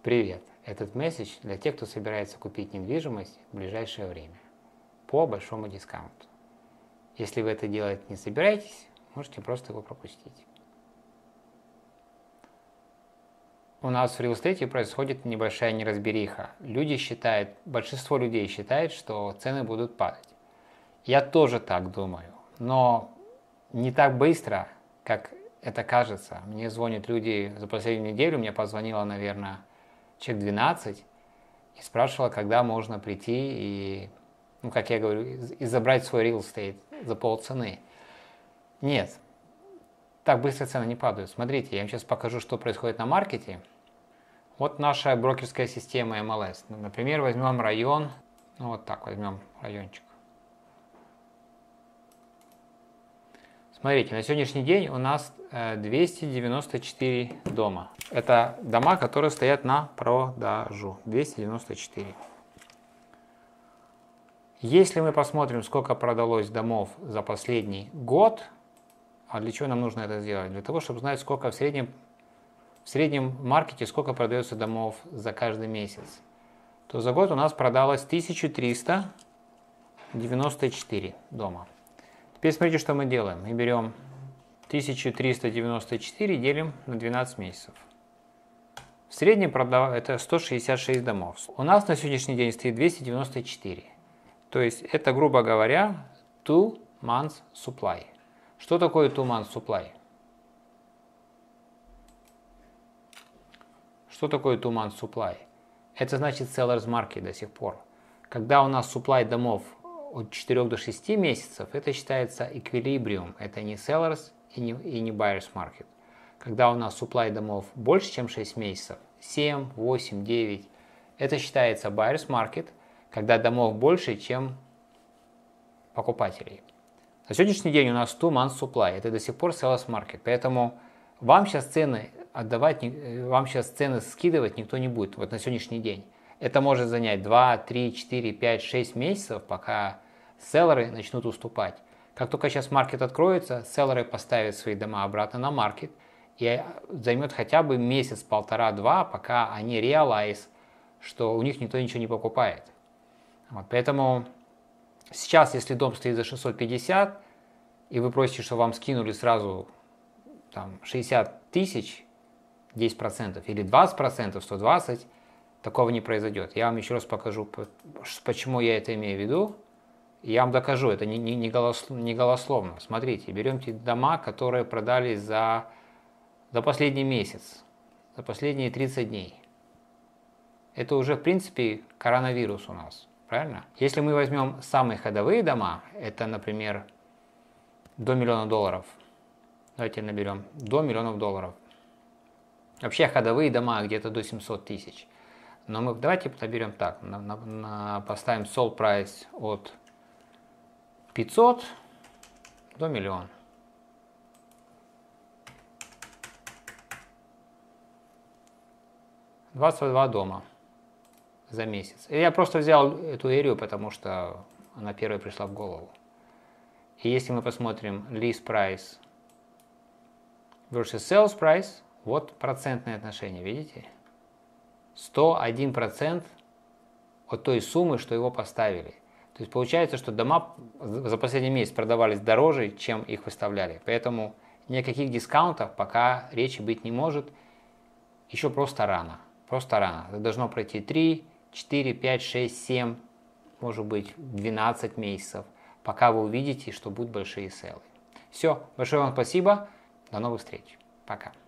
Привет! Этот месседж для тех, кто собирается купить недвижимость в ближайшее время по большому дискаунту. Если вы это делать не собираетесь, можете просто его пропустить. У нас в real estate происходит небольшая неразбериха. Большинство людей считает, что цены будут падать. Я тоже так думаю, но не так быстро, как это кажется. Мне звонят люди за последнюю неделю, мне позвонило, наверное, человек 12 и спрашивала, когда можно прийти и, как я говорю, и забрать свой real estate за полцены. Нет, так быстро цены не падают. Смотрите, я вам сейчас покажу, что происходит на маркете. Вот наша брокерская система MLS. Например, возьмем район, вот так возьмем райончик. Смотрите, на сегодняшний день у нас 294 дома. Это дома, которые стоят на продажу. 294. Если мы посмотрим, сколько продалось домов за последний год, а для чего нам нужно это сделать? Для того, чтобы знать, сколько в среднем маркете, сколько продается домов за каждый месяц, то за год у нас продалось 1394 дома. Теперь смотрите, что мы делаем. Мы берем 1394 и делим на 12 месяцев. В среднем это 166 домов. У нас на сегодняшний день стоит 294. То есть это, грубо говоря, 2 months supply. Что такое 2 months supply? Что такое 2 months supply? Это значит seller's market до сих пор. Когда у нас supply домов от 4 до 6 месяцев, это считается equilibrium. Это не sellers и не buyer's market. Когда у нас supply домов больше, чем 6 месяцев, 7, 8, 9, это считается buyer's market, когда домов больше, чем покупателей. На сегодняшний день у нас 2 months supply. Это до сих пор seller's market. Поэтому вам сейчас цены скидывать никто не будет вот на сегодняшний день. Это может занять 2, 3, 4, 5, 6 месяцев, пока селлеры начнут уступать. Как только сейчас маркет откроется, селлеры поставят свои дома обратно на маркет, и займет хотя бы месяц, полтора-два, пока они realize, что у них никто ничего не покупает. Вот, поэтому сейчас, если дом стоит за 650, и вы просите, чтобы вам скинули сразу 60 тысяч, 10% или 20%, 120, такого не произойдет. Я вам еще раз покажу, почему я это имею в виду. Я вам докажу, это не голословно. Смотрите, берем те дома, которые продались за последний месяц, за последние 30 дней. Это уже, в принципе, коронавирус у нас, правильно? Если мы возьмем самые ходовые дома, это, например, до $1 миллиона. Давайте наберем до $1 миллиона. Вообще ходовые дома где-то до 700 тысяч. Но мы давайте наберем так, поставим sold price от 500 до 1 миллион. $22 дома за месяц. И я просто взял эту эрию, потому что она первой пришла в голову. И если мы посмотрим list price versus sales price, вот процентное отношение, видите? 101% от той суммы, что его поставили. То есть получается, что дома за последний месяц продавались дороже, чем их выставляли. Поэтому никаких дискаунтов пока речи быть не может. Еще просто рано. Просто рано. Это должно пройти 3, 4, 5, 6, 7, может быть 12 месяцев, пока вы увидите, что будут большие селлы. Все. Большое вам спасибо. До новых встреч. Пока.